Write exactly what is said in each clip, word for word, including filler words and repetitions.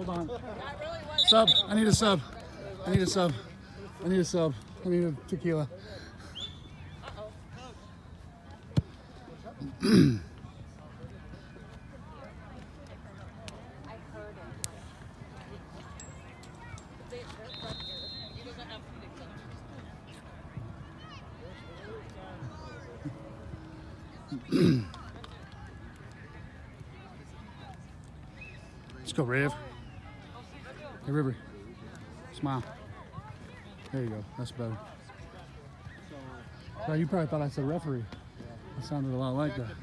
Hold on. Sub. I need a sub. I need a sub. I need a sub. I need a tequila. Let's go, Riv. Hey, River. Smile. There you go. That's better. Oh, you probably thought I said referee. It sounded a lot like that.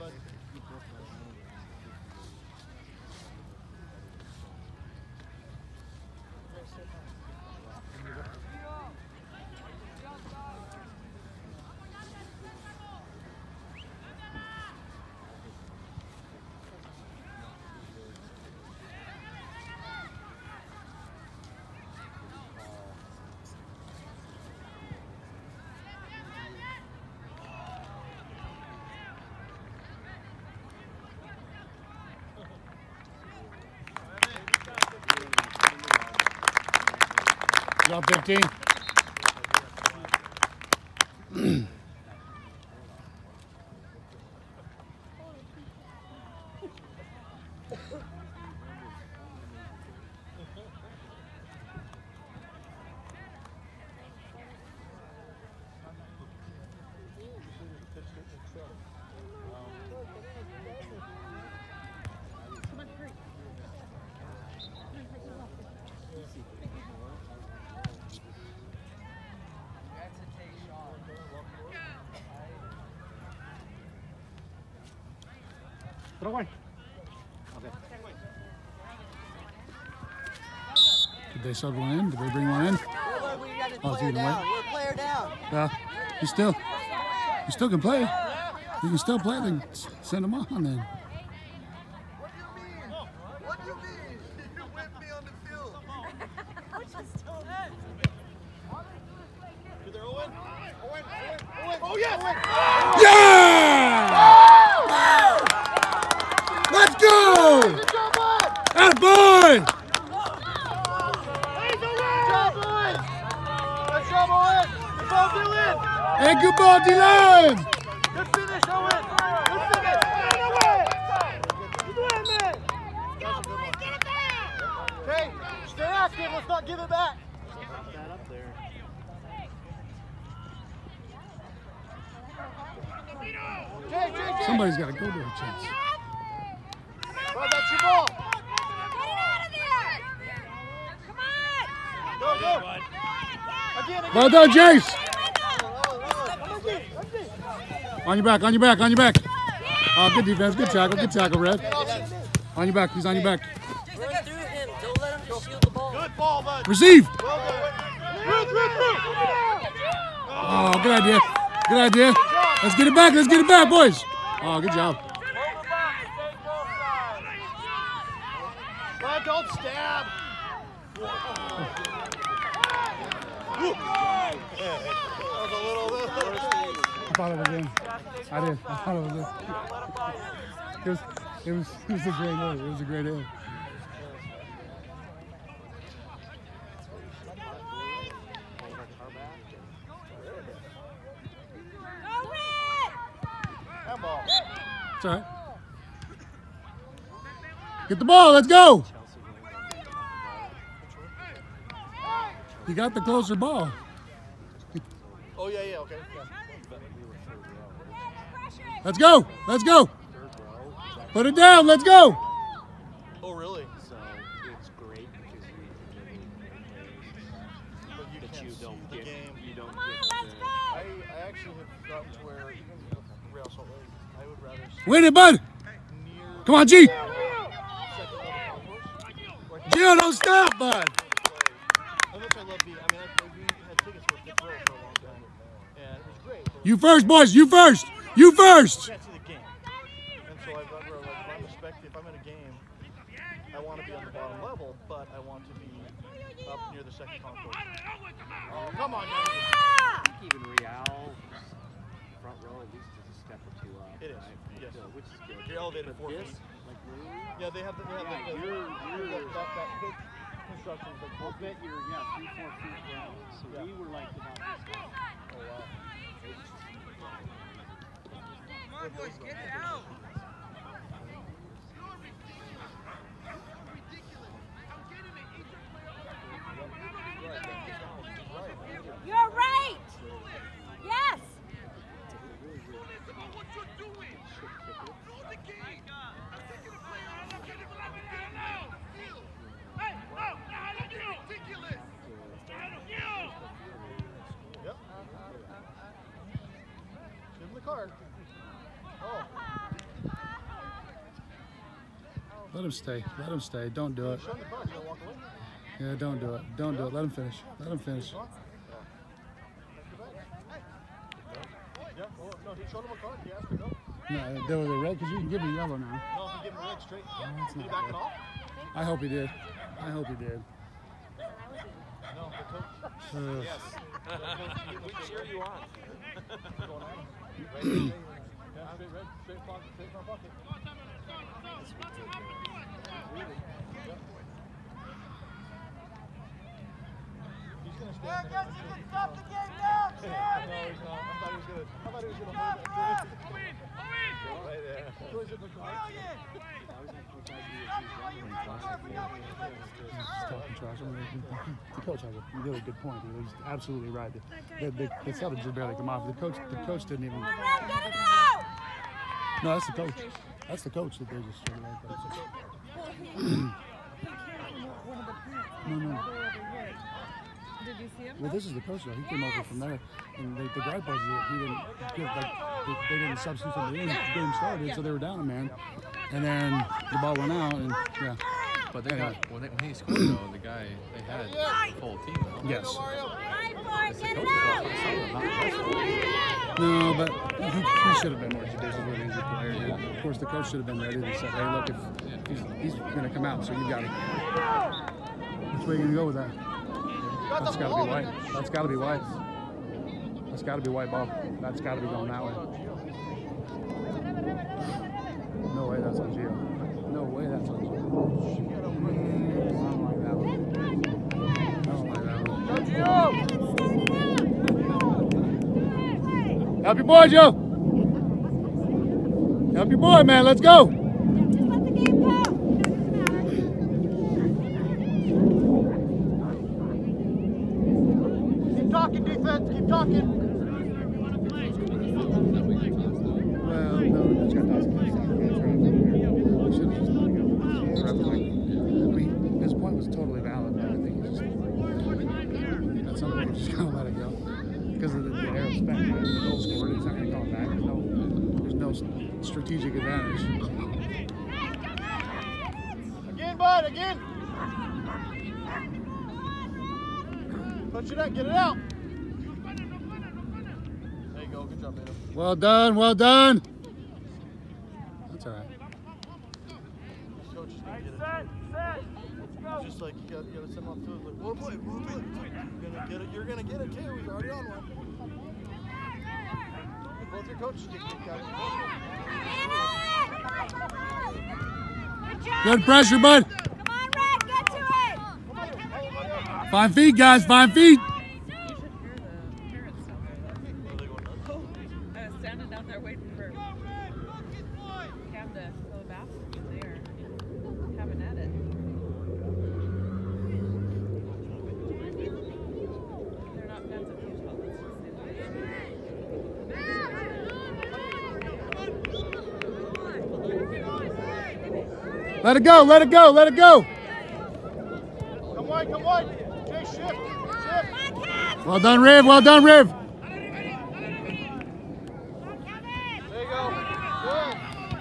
Drop fifteen. Throw away. Okay. Did they sub one in? Did they bring one in? Well, we got a Oh, player it's down. away. We're a player down. Yeah. You still, you still can play. You can still play. Then send them on then. What do you mean? What do you mean? You whipped me on the field. Owen? Owen? Owen? Oh, yes! Yeah! Let's go! That boy! Hey, good ball, D-line! Good finish, Owen! Good finish! Okay, stay active. Let's not give it back. That up there. Jay, Jay, Jay. Somebody's got to go to a chance. Bro, that's your ball. Go, go. Again, again. Well done, Jace! On your back, on your back, on your back. Oh, good defense, good tackle, good tackle, Red. On your back, he's on your back. Run through him. Don't let him just shield the ball. Good ball, bud. Receive! Well done. Through, through, through. Oh, good idea. Good idea. Let's get it back, let's get it back, boys. Oh, good job. Bud, don't stab. That was a little, little. I thought it was in. I did. I thought it was in. It was, it was, it was a great hit. It was a great hit. It's all right. Get the ball. Let's go. You got the closer ball. Oh, yeah, yeah, okay. Yeah. Let's go. Let's go. Put it down. Let's go. Oh, really? So it's great because you But you that can't you see don't the get game. you don't I, get I actually have gotten to where even with Real Salt Lake, I would rather sit Win it, bud. near Come on, G. second level concourse, where I can Gio, don't stop, bud. play. How much I love being, I mean, I, we had tickets for Fifth Row for a long time, and it was great. But You first, boys. You first. You first. you can't see the game. And so I'd rather, like, if I'm, expect, if I'm in a game, I want to be on the bottom level, but I want to be up near the second concourse. Oh, come on, man. I think even Real front row at least is a step or two up. It is, right? yes. So, which is good. You're elevated But four this, feet. like really, Yeah, they have the, they have Yeah, the, the, you're- the, you're- that, that, that, instructions. Like, I'll bet you're, yeah, three, four feet down. So Yeah. we were like about this high. oh wow. Come on, boys, get it out. You're right. Yes. Yep. Give him the card. Oh. Let him stay. Let him stay. Don't do it. Show him the card. You gonna walk away? Yeah, don't do it. Don't do it. Let him finish. Let him finish. Yeah, well, no, he showed him a card. He asked to go. No, they were the red because you can give me yellow now. No, he gave him red straight. that's Did he not back good. it off? I hope he did. I hope he did. No, the coach. Uh, Yes. We cheer you on. What's going on? Red, red, red. Yeah, straight red, straight pocket, straight front pocket. Really? Yep. He's gonna stand there. Yes, you can stop the game now, No, Chad. he's not. I thought he was gonna. I thought he was gonna hold that. Right there. So he's in the car. talking trash. I mean, the coach has a really good point. He's absolutely right. The, the, the subs just barely come off. The coach, the coach didn't even. Get it out. No, that's the coach. That's the coach that they just sort of like that. No, no. Did you see him? Well, this is the coach though. He came over from there, and the, the gripe was that he didn't give like they, they didn't substitute somebody in. The game started, so they were down a man, and then the ball went out, and yeah. But they Anyway. got when, they, when he scored though, the guy they had the whole team though. Yes. Fight for it. It's the Get coach's it out. fault. Some of them, not the coach's fault. No, but he, he should have been more judicious with his player. Yeah. Of course, the coach should have been ready to say, "Hey, look, if he's, he's going to come out, so you got to." Which way are you going to go with that? That's got to be white. That's got to be white. That's got to be white ball. That's got to be going that way. No way, that's on Gio. No way, that's on Gio. I don't like that one. I don't like that one. Help your boy, Joe. Help your boy, man. Let's go. Just let the game go. Keep talking, defense. Keep talking. Well, no, that's got He should have just let it go. I mean, his point was totally valid, but I think he just at some point he's just gonna let it go because of the, the air of spec. Right? The goal scored. He's not gonna call it back. There's no, there's no strategic advantage. Again, bud. Again. Touch it out. Get it out. There you go. Good job, Beto. Well done. Well done. That's all right. This coach is gonna get it. It's just like you got, you got to send him off to it. Like, well, boy, well, boy. You're gonna get it. You're gonna get it too. He's already on one. Both your coaches get kicked out. Good job. Good pressure, bud. Come on, Red. Get to it. Five feet, guys. Five feet. You should hear the parents down there. I was standing down there waiting for Cam to go to the bathroom, and they are having at it. They're not fans of Utah, let's just say that. Let it go. Let it go. Let it go. Come wide. Come wide. Jay, shift. Shift. Well done, Riv. Well done, Riv. There you go. Good.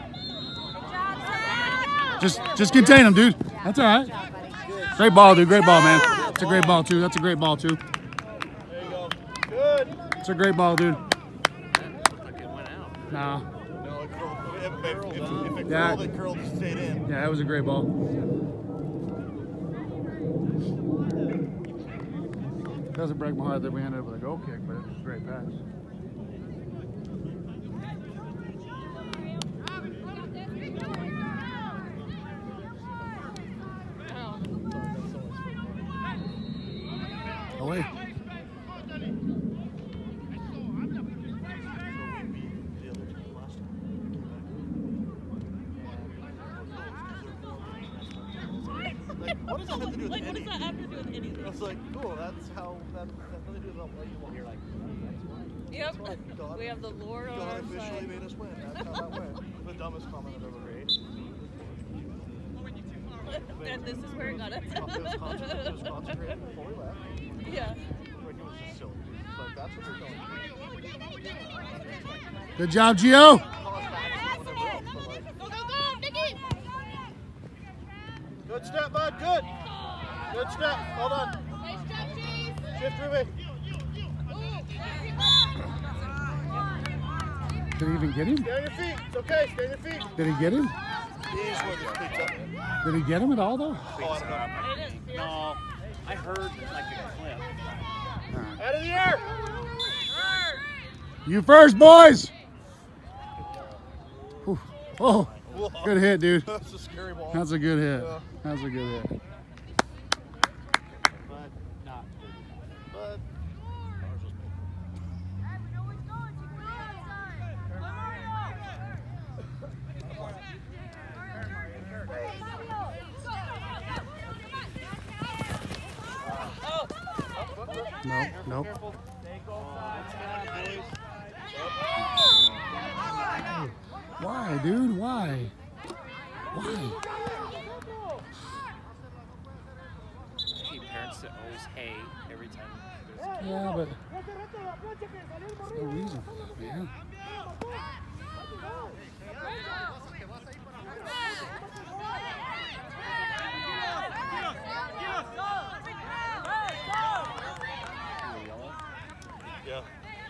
Just, just contain him, dude. That's all right. Great ball, dude. Great ball, man. That's a great ball too. That's a great ball too. There you go. Good. It's a great ball, dude. Like it went out. Nah. No, it curled. If, if, if, if it Yeah. curled, it curled. It stayed in. Yeah, that was a great ball. Doesn't break my heart that we ended up with a goal kick, but it was a great pass. away. What does that have to do with Like, what anything? does that have to do with anything? I was like, cool, that's how, that, that's nothing to do with what you want. You're like, Yep. God- We have the Lord on God our officially side. made us win. That's how that went. The dumbest comment I've ever made. And this is where it got us. It was concentrated, it was concentrated before we left. Yeah. Like, it was just silly. It's like, that's what they're doing. Good job, Gio. Good step, bud. Good. Good step. Well done. Shift, Ruby. Did he even get him? Stay on your feet. It's okay. Stay on your feet. Did he get him? He's with his feet up. Did he get him at all, though? Oh, I don't know. no, I heard like a clip. Out of the air. You first, boys. Whew. Oh, good hit, dude. That's a scary ball. That's a good hit. Yeah. That's a good hit. But not good. But ours was made. No, nope. Why, dude? Why? Why? Hey, parents that always hay every time. there's- Yeah, but there's no reason for that, man. Yeah.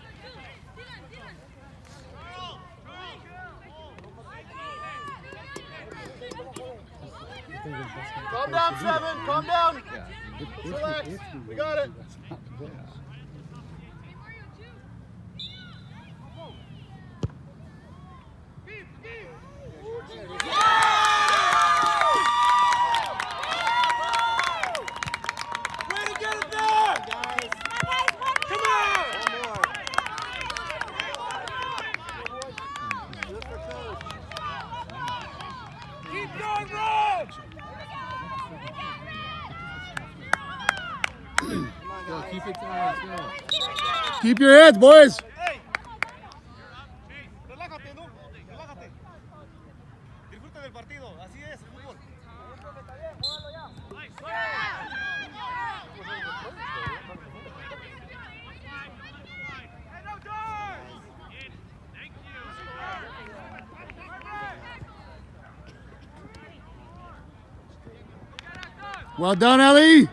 Calm down, Seven. Calm down. Relax. We got it. Go, keep it tight. Let's go. Keep your heads, boys. Hey. Relájate, ¿no? Relájate. Disfruta del partido. Así es, el fútbol. Well done, Ellie.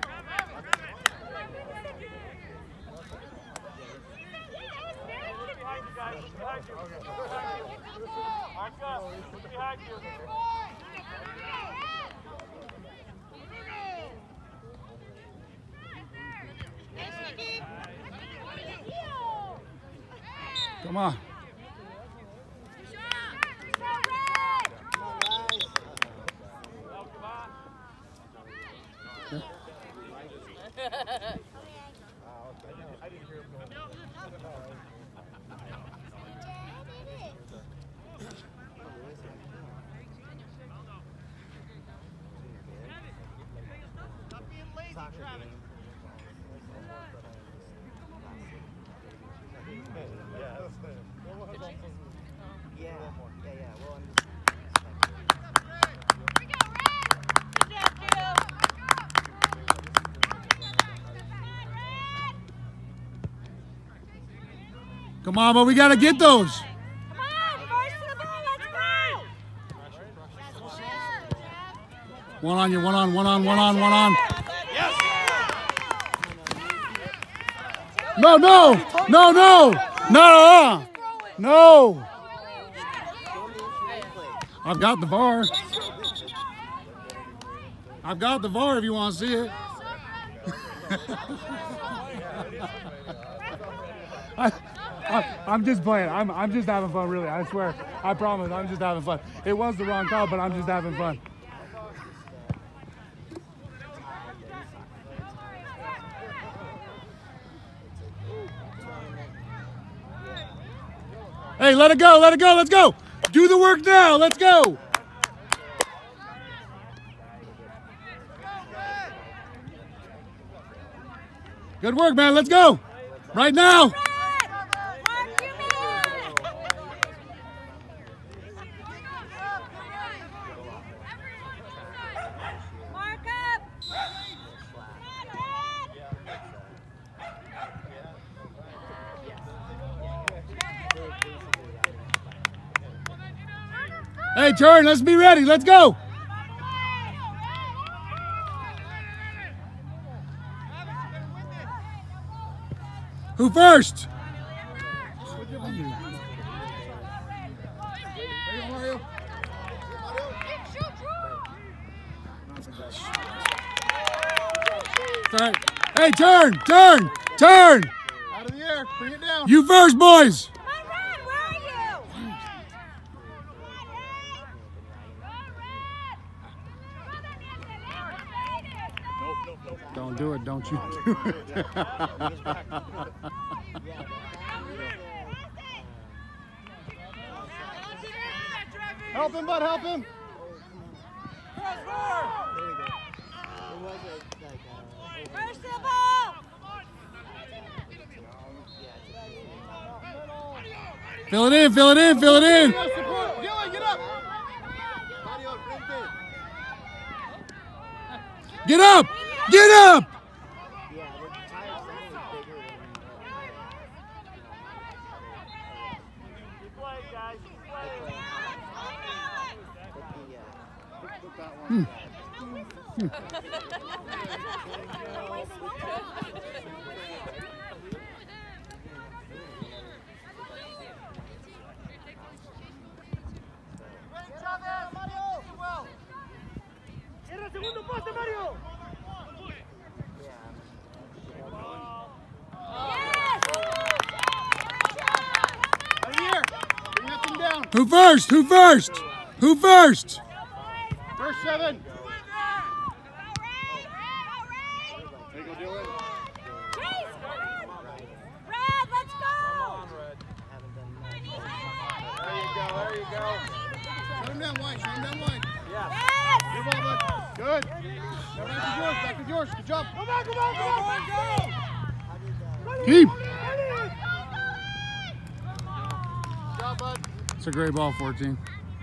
Come on. Yeah, yeah, yeah. Well, Come on, but we got to get those. Come on, first to the ball, let's go! One on you, one on, one on, one on, one on. No, no, no, no, no, no. I've got the V A R. I've got the V A R if you want to see it. I, I, I'm just playing. I'm, I'm just having fun, really. I swear. I promise. I'm just having fun. It was the wrong call, but I'm just having fun. Hey, let it go, let it go, let's go. Do the work now, let's go. Good work, man, let's go. Right now. Hey, turn, let's be ready, let's go. Who first? Right. Hey, turn, turn, turn. Out of the air, bring it down. You first, boys. Don't do it, don't you do it. Help him, bud, help him. Where's the ball? Fill it in, fill it in, fill it in. Get up! Get up! Hmm. Hmm. Who first? Who first? Who first? First seven. There you go, Dylan. Red, let's go. There you go, there you go. Shut him down wide, shut him down wide. Yes. Good ball, bud. Good. Now back to yours, back to yours. Good job. Come on, come on, come on. Keep. Good job, bud. It's a great ball, fourteen.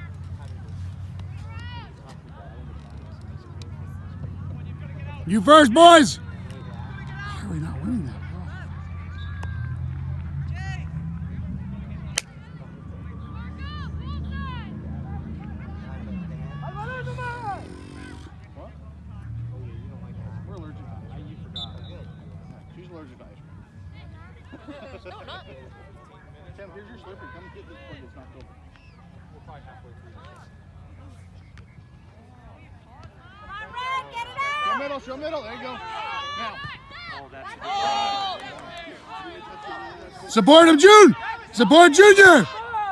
You first, boys. Why are we not winning that ball? What? We're allergic to ice cream. You forgot. She's allergic to ice cream. No, not. Sam, here's your slipper. Come get this before it gets knocked over. We're probably halfway through. Come on, Red, get it Show out. middle, show middle. There you go. Now. Oh, that's Oh. Support him, June. Support Junior.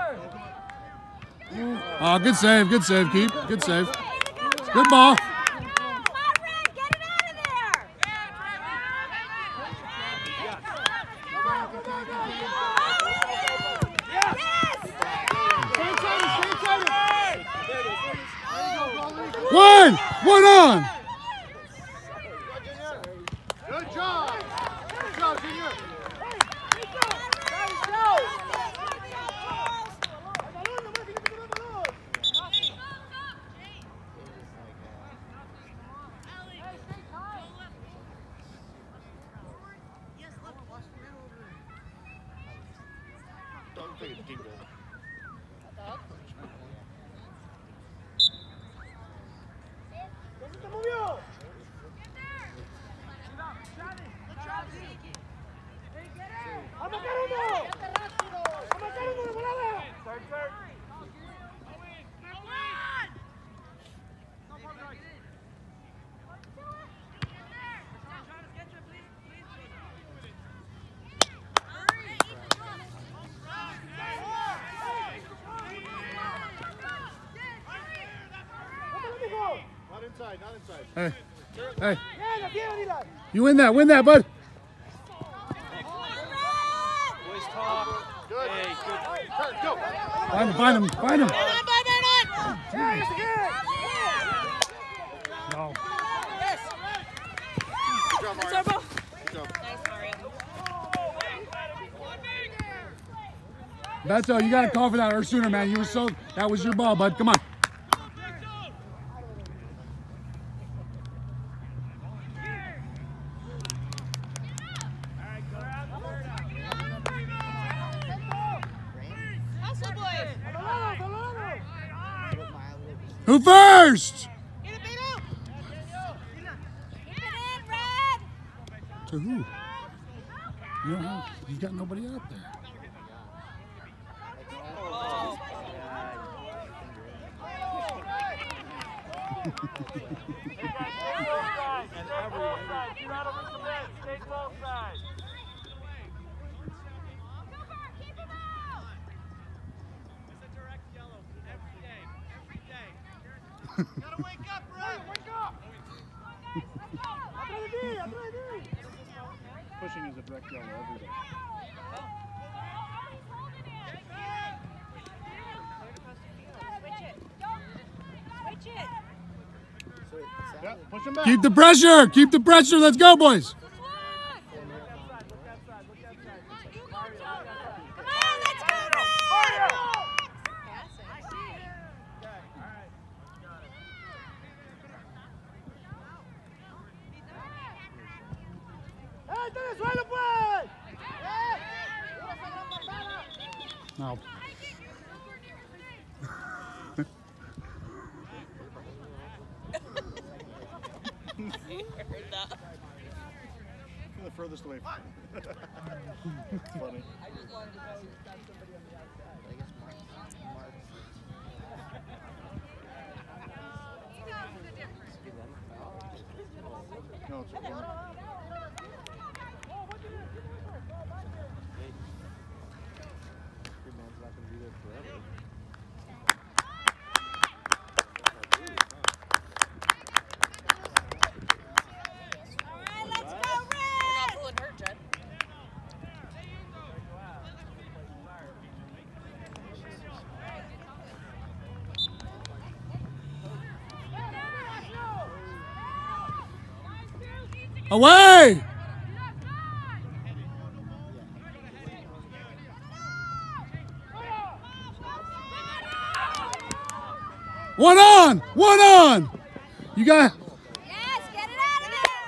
Oh, good save, good save, Keep. Good save. Good ball. Come on, Red, get it out of there. One. One on. Good job. Good job, Junior. Don't think it's dingle. Not inside, not inside. Hey. Hey. You win that, win that, bud. Boys talk. Good. Hey, good. Turn, go. Find him, find him, find him. No. Good job, Mario. Good job. Beto, you got to call for that or sooner, man. You were so, that was your ball, bud. Come on. Who first? To who? You don't have, you've got nobody out there. Gotta wake up, Brad! Wake up! Pushing is a direct yellow every day. Switch it. Yeah, push him back. Keep the pressure. Keep the pressure. Let's go, boys. No. You're the furthest away from it. It's funny. No, it's a corner. Away! One on! One on! You got... Yes, get it out of there!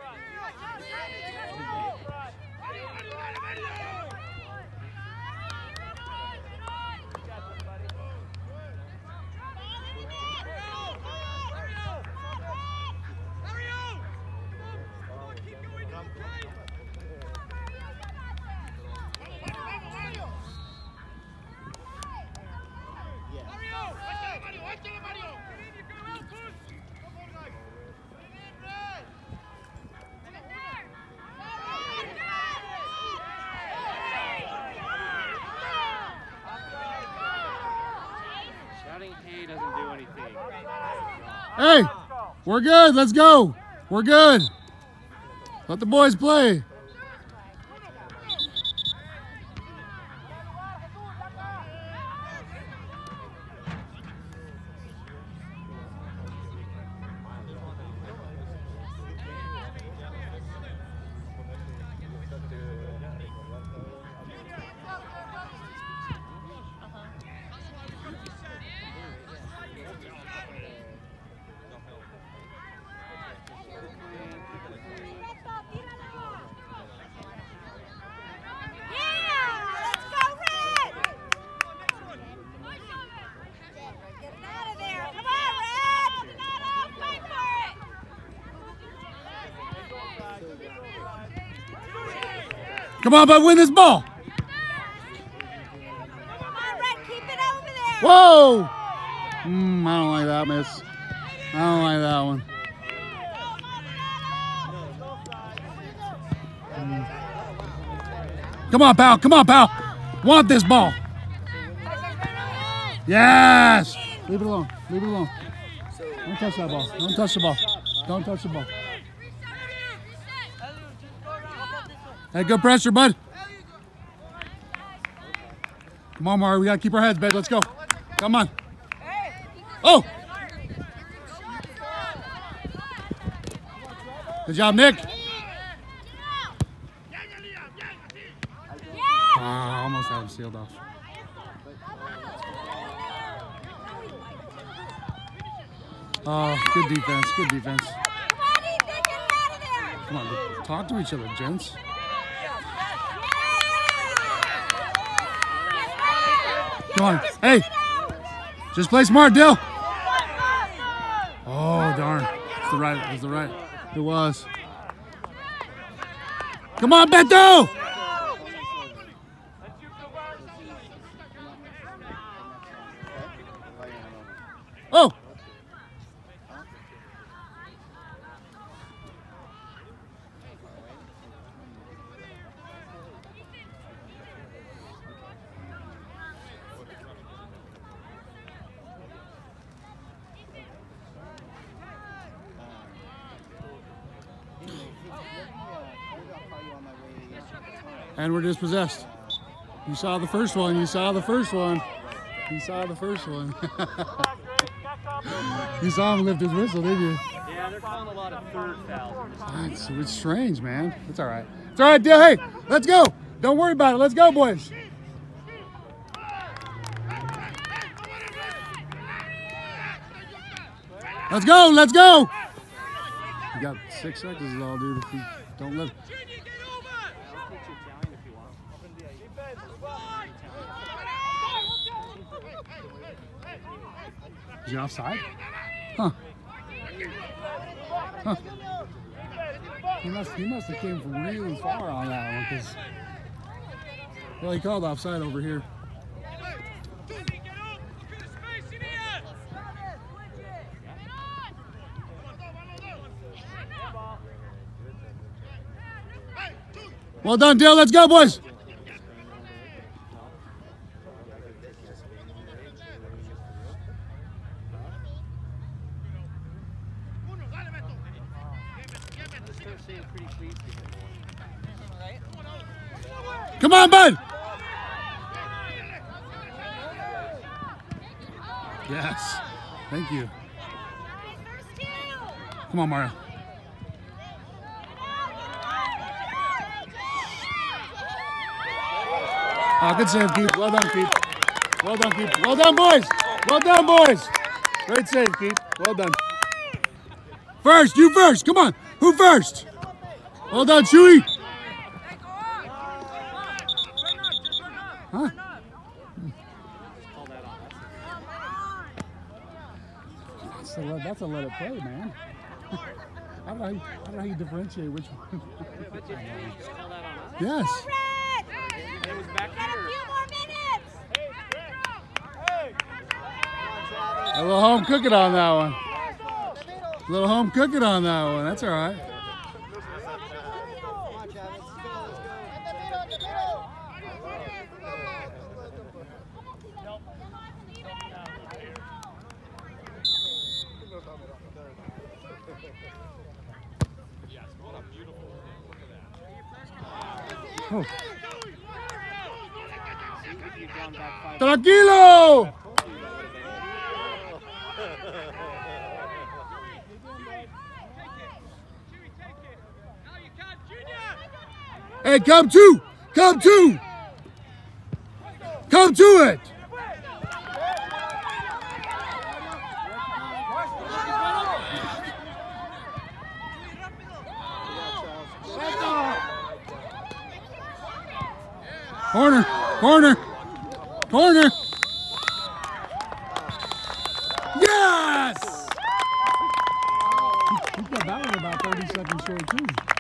Shouting hey doesn't do anything. Hey, we're good. Let's go. We're good. Let the boys play. Come on, bud, win this ball. Come on, Red, keep it over there. Whoa! Mm, I don't like that, miss. I don't like that one. Mm. Come on, pal. Come on, pal. Want this ball. Yes! Leave it alone. Leave it alone. Don't touch that ball. Don't touch the ball. Don't touch the ball. Hey, good pressure, bud. Come on, Mari. We got to keep our heads, babe. Let's go. Come on. Oh! Good job, Nick. Ah, almost had him sealed off. Oh, good defense. Good defense. Come on, talk to each other, gents. Come on. Hey, just play smart, Dill. Oh, darn. It's the right. It was the right. It was. Come on, Beto. Oh. And we're dispossessed. You saw the first one. You saw the first one. You saw the first one. You saw him lift his whistle, didn't you? Yeah, they're calling a lot of third fouls. It's, it's strange, man. It's all right. It's all right, Dill. Hey, let's go. Don't worry about it. Let's go, boys. Let's go. Let's go. You got six seconds is all, dude. If you don't let. Is he offside? Huh. Huh. He must, he must have came from really far on that one, because, well, he called offside over here. Well done, Dill. Let's go, boys. Come on, bud. Yes. Thank you. Come on, Mario. Oh, good save, Keith. Well done, Keith. Well done, Keith. Well done, boys. Well done, boys. Great save, Keith. Well done. First, you first. Come on. Who first? Well done, Chewy. Huh? That's a, let, that's a let it play, man. I don't know how you, I don't know how you differentiate which one. Yes. It was back here. A little home cooking on that one. A little home cooking on that one. That's all right. Oh. Tranquilo! Hey, come to! Come to! Come to it! Corner! Corner! Corner! Yes! He got that one about thirty seconds short, too.